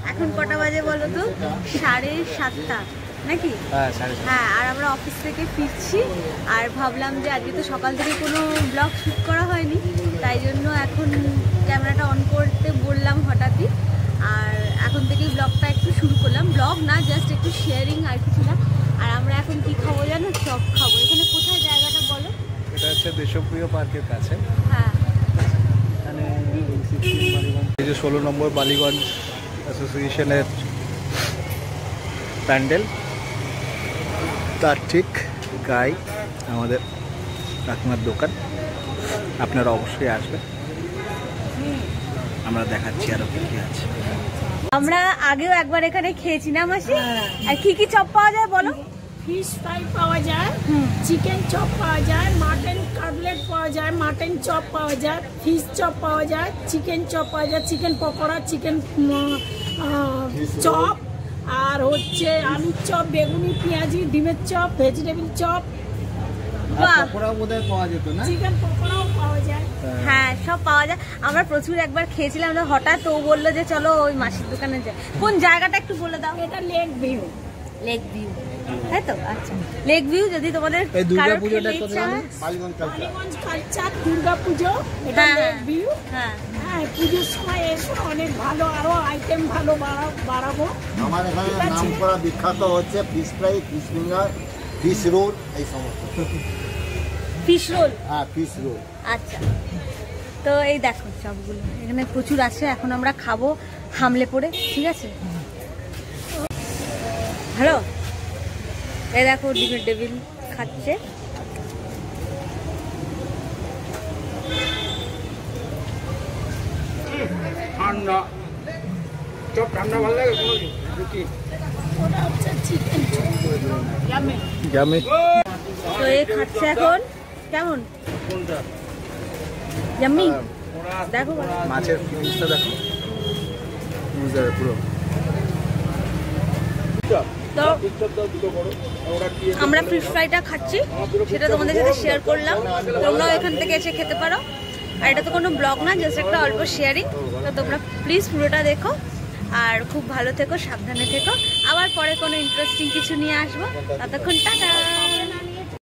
এখন কটা বাজে বলো তো? 7:30 নাকি? হ্যাঁ, আর আমরা অফিস থেকে ফিরছি আর ভাবলাম যে আজকে তো সকাল থেকে কোনো ব্লগ শ্যুট করা হয়নি, তাই জন্য এখন ক্যামেরাটা অন করতে বললাম হঠাৎই। আর এখন থেকেই ব্লগটা একটু শুরু করলাম, ব্লগ না জাস্ট একটু শেয়ারিং আর কিছু না। আর আমরা এখন কি খাবো জানো? চপ খাবো। এখানে কোথায় জায়গাটা বলো? এটা হচ্ছে দেশপ্রিয় পার্কের কাছে। হ্যাঁ, এখানে এই যে 16 নম্বর বালিগঞ্জ অ্যাসোসিয়েশনের প্যান্ডেল, তার ঠিক গায়ে আমাদের কাকিমার দোকান। আপনারা অবশ্যই আসবেন, আমরা দেখাচ্ছি আরো কি কি আছে। আমরা আগেও একবার এখানে খেয়েছি না মাসি? আর কি কি চপ পাওয়া যায় বলো? ফিশ ফ্রাই পাওয়া যায়, চিকেন চপ পাওয়া যায়, মাটন কাটলেট পাওয়া যায়, মাটন চপ পাওয়া যায়, ফিশ চপ পাওয়া যায়, চিকেন চপ পাওয়া যায়, চিকেন পকোড়া, চিকেন চপ, আর হচ্ছে আলুর চপ, বেগুনি, পেঁয়াজি, ডিমের চপ, ভেজিটেবিল চপ, পকোড়াও বোধহয় পাওয়া যেত না? চিকেন পকোড়াও পাওয়া যায়। হ্যাঁ, সব পাওয়া যায়। আমরা প্রচুর একবার খেয়েছিলাম, হঠাৎ ও বললো যে চলো ওই মাসির দোকানে যাই। কোন জায়গাটা একটু বলে দাও? এটা লেক ভিউ। লেক ভিউ, তাই তো? আচ্ছা, লেক ভিউ যদি তোমাদের বালিগঞ্জ কালচার দুর্গা পুজো, এটা লেক ভিউ। হ্যাঁ, পুজোর সময় এসে অনেক ভালো আরো আইটেম ভালো বাড়াবো। আমার এখানে নাম করা বিখ্যাত হচ্ছে fish fry, fish finger, fish roll, এই সমস্ত। Fish roll? হ্যাঁ, ফিশ রোল। আচ্ছা, তো এই দেখো সবগুলো এখানে প্রচুর আছে। এখন আমরা খাবো হামলে পড়ে, ঠিক আছে? হ্যালো, এই দেখো ডিমের টেবিল খাচ্ছে। ঠান্ডা চপ, ঠান্ডা ভালো লাগে? ওটা হচ্ছে চিকেন চপ। তো এই খাচ্ছে এখন। কেমন? ইয়াম্মি। দেখো মাছের ফিলিংসটা দেখো, বুঝতে হবে পুরো। তো আমরা ফিশ ফ্রাইটা খাচ্ছি, সেটা তোমাদের সাথে শেয়ার করলাম। তোমরাও এখান থেকে এসে খেতে পারো। আর এটা তো কোনো ব্লগ না, জাস্ট একটা অল্প শেয়ারিং। তো তোমরা প্লিজ পুরোটা দেখো আর খুব ভালো থেকো, সাবধানে থেকো। আবার পরে কোনো ইন্টারেস্টিং কিছু নিয়ে আসবো। ততক্ষণ টাটা।